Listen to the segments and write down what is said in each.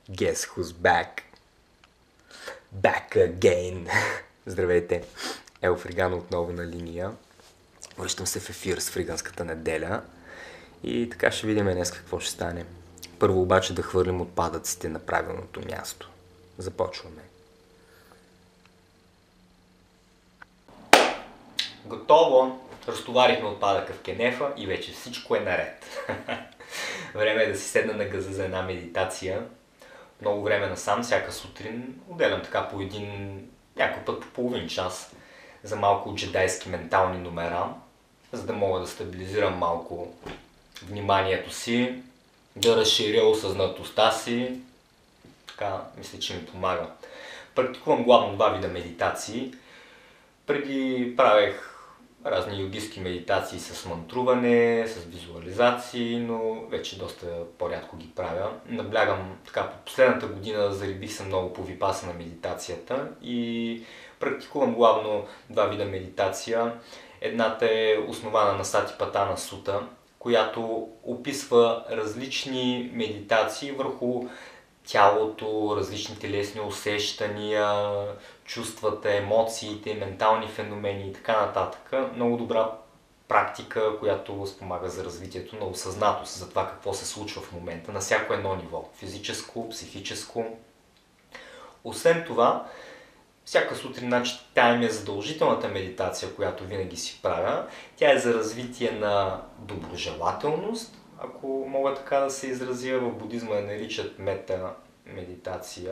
Guess who's back? Back again! Здравейте! Ел Фригано отново на линия. Връщам се в ефир с Фриганската неделя. И така ще видим днес какво ще стане. Първо обаче да хвърлим отпадъците на правилното място. Започваме. Готово! Разтоварихме отпадъка в кенефа и вече всичко е наред. Време е да си седна на газа за една медитация. Много време насам, всяка сутрин, отделям така по някой път по половин час за малко джедайски ментални номера, за да мога да стабилизирам малко вниманието си, да разширя осъзнатостта си. Така, мисля, че ми помага. Практикувам главно два вида медитации. Преди правех разни йогистки медитации с мантруване, с визуализации, но вече доста по-рядко ги правя. Наблягам така, по последната година зарибих се много по випасана медитацията и практикувам главно два вида медитация. Едната е основана на Сатипатана Сута, която описва различни медитации върху тялото, различни телесни усещания, чувствата, емоциите, ментални феномени и така нататък. Много добра практика, която спомага за развитието на осъзнатост, за това какво се случва в момента на всяко едно ниво. Физическо, психическо. Освен това, всяка сутрин, значи, тя ми е задължителната медитация, която винаги си правя. Тя е за развитие на доброжелателност, ако мога така да се изразя. В будизма я наричат мета медитация.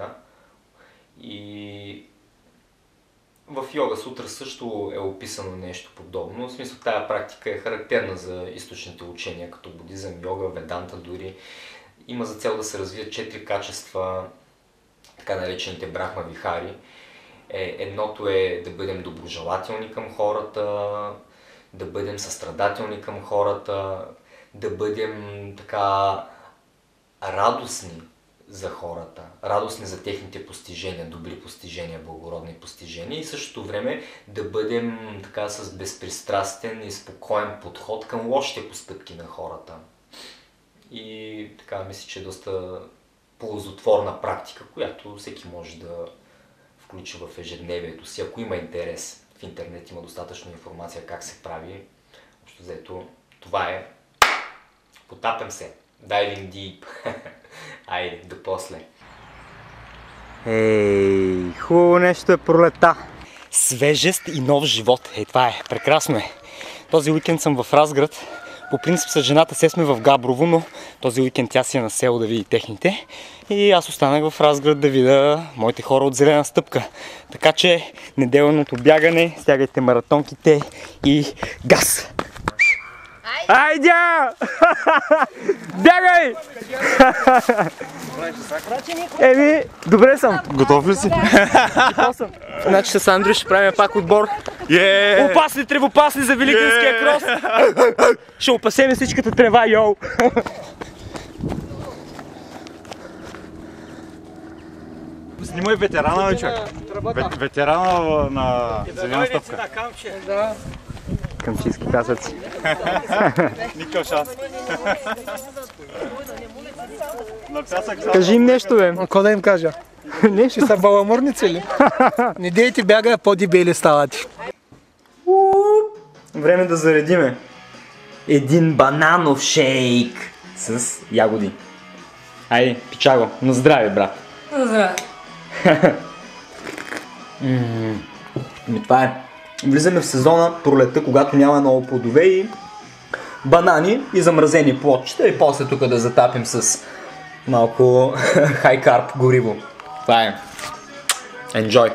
И в Йога Сутра също е описано нещо подобно. В смисъл, тая практика е характерна за източните учения, като будизъм, йога, веданта дори. Има за цел да се развият 4 качества, така наречените брахма вихари. Едното е да бъдем доброжелателни към хората, да бъдем състрадателни към хората, да бъдем така радостни за хората, радостни за техните постижения, добри постижения, благородни постижения и в същото време да бъдем така с безпристрастен и спокоен подход към лошите постъпки на хората. И така мисля, че е доста ползотворна практика, която всеки може да включи в ежедневието си, ако има интерес. В интернет има достатъчно информация как се прави. Общо взето, това е. Потапям се. Diving deep. Айде, до после. Ей, хубаво нещо е пролета. Свежест и нов живот. Това е. Прекрасно е. Този уикенд съм в Разград. По принцип с жената се сме в Габрово, но този уикенд тя си е на село да види техните. И аз останах в Разград да видя моите хора от Зелена стъпка. Така че неделното бягане, стягайте маратонките и газ! Айде! Бягай! Еми, добре съм. Готов ли си? Готов съм. Значи с Андрю ще правим пак отбор. Опасни, тревопасни за Великденския крос. Ще опасеме всичката трева, йоу! Снимай ветерана, бе, човек. Ветерана на Зелена стъпка. Камчийски пясъци. Никакъв шанс. Кажи им нещо, бе. Какво да им кажа? Нещо. Ще са баламурници ли? Не дейте бяга, по-дебели ставате. Време да заредиме. Един бананов шейк с ягоди. Айде, пичаго. На здраве, брат. На здраве. Това е. Влизаме в сезона, пролетта, когато няма много плодове и банани и замразени плодчета и после тук да затапим с малко хай карп гориво. Това е. Enjoy!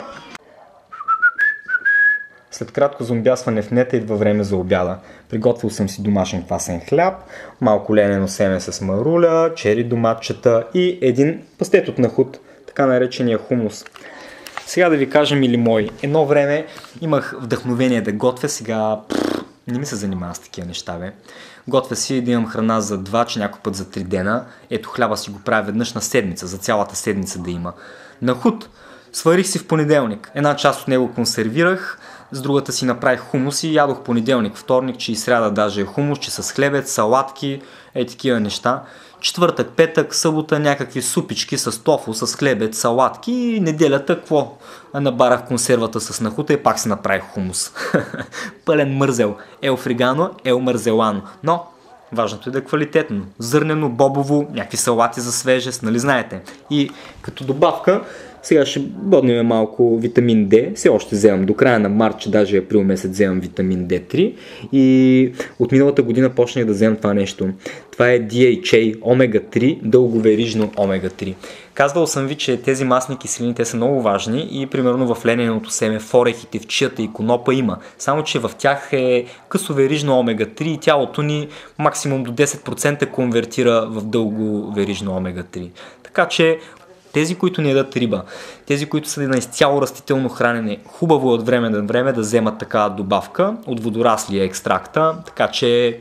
След кратко зомбясване в нета идва време за обяда. Приготвил съм си домашен квасен хляб, малко ленено семе с маруля, чери доматчета и един пастет от нахут, така наречения хумус. Сега да ви кажа, мили мои, едно време имах вдъхновение да готвя, сега не ми се занимава с такива неща, бе. Готвя си да имам храна за 2, че някой път за 3 дена. Ето хляба си го правя веднъж на седмица, за цялата седмица да има. Нахут сварих си в понеделник. Една част от него консервирах, с другата си направих хумус и ядох понеделник, вторник, че и сряда даже е хумус, че с хлебец, салатки, такива неща. Четвъртък, петък, събота някакви супички с тофу, с хлебец, салатки и неделята какво? Набарах консервата с нахута и пак се направих хумус. Пълен мързел. Ел фригано, ел мързелано. Но важното е да е квалитетно. Зърнено, бобово, някакви салати за свежест, нали знаете. И като добавка, сега ще боднем малко витамин D. Все още вземам до края на март, даже април месец вземам витамин D3. И от миналата година почнах да вземам това нещо. Това е DHA омега-3, дълговерижно омега-3. Казвал съм ви, че тези масни киселини те са много важни и примерно в лененото семе, в орехите, в чията и конопа има. Само че в тях е късоверижно омега-3 и тялото ни максимум до 10% конвертира в дълговерижно омега-3. Така че тези, които не ядат риба, тези, които са на изцяло растително хранене, хубаво от време на време да вземат такава добавка от водораслия екстракта, така че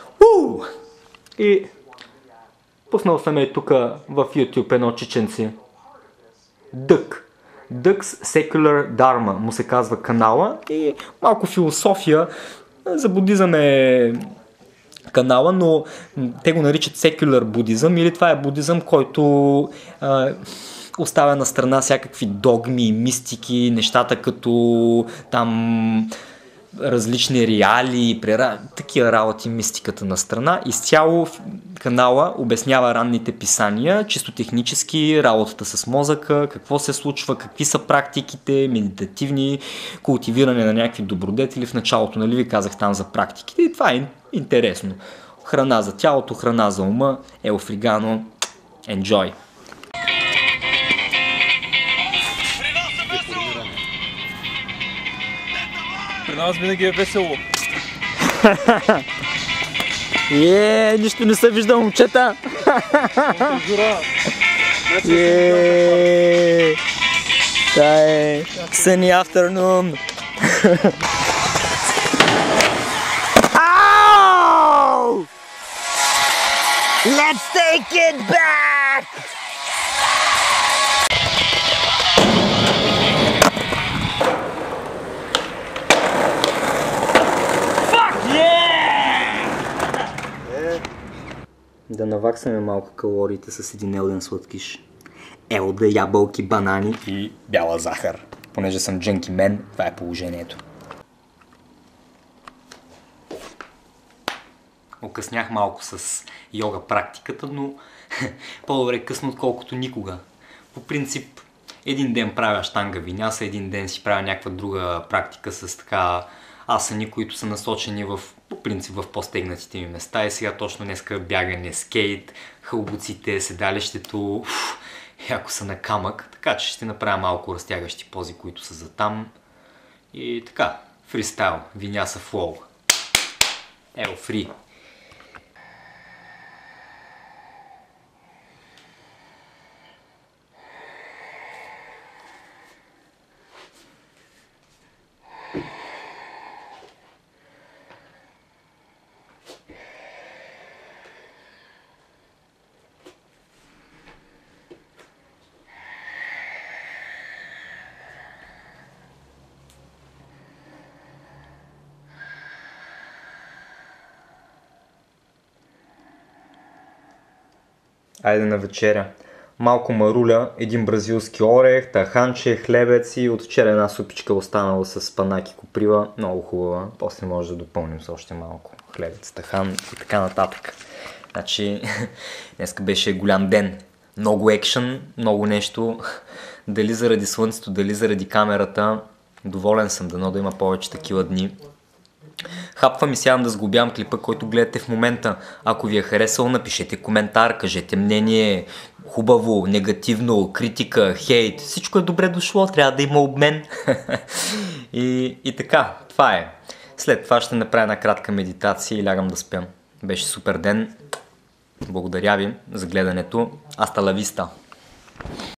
и пуснал съм тук в YouTube едно чиченци. Dux Secular Dharma му се казва канала и малко философия за будизъм е канала, но те го наричат secular будизъм или това е будизъм, който оставя на страна всякакви догми, мистики, нещата като там различни реали, такива работи, мистиката на страна. Изцяло канала обяснява ранните писания, чисто технически, работата с мозъка, какво се случва, какви са практиките, медитативни, култивиране на някакви добродетели. В началото, нали ви казах там за практиките и това е интересно. Храна за тялото, храна за ума, ел фригано, enjoy! При нас винаги е весело. Нищо не се вижда, момчета! Това е sunny afternoon! Let's take it back! Да наваксаме малко калориите с един елден сладкиш. Елда, ябълки, банани и бяла захар. Понеже съм джънки мен, това е положението. Окъснях малко с йога практиката, но по-добре късно, отколкото никога. По принцип, един ден правя щанга виняса, един ден си правя някаква друга практика с така асани, които са насочени по принцип в по-стегнатите ми места. И сега точно днеска бягане, скейт, хълбоците, седалището, яко са на камък, така че ще направя малко разтягащи пози, които са за там. И така, фристайл, виняса флоу. Ел фри. Айде на вечеря. Малко маруля, един бразилски орех, таханче, хлебец и от вчера една супичка останала с панак и коприва. Много хубава. После може да допълним с още малко хлебец, тахан и така нататък. Значи, днеска беше голям ден. Много екшън, много нещо. Дали заради слънцето, дали заради камерата. Доволен съм, дано да има повече такива дни. Хапвам и сядам да сглобявам клипа, който гледате в момента. Ако ви е харесал, напишете коментар, кажете мнение, хубаво, негативно, критика, хейт. Всичко е добре дошло, трябва да има обмен. И така, това е. След това ще направя една кратка медитация и лягам да спя. Беше супер ден. Благодаря ви за гледането. Аста ла виста!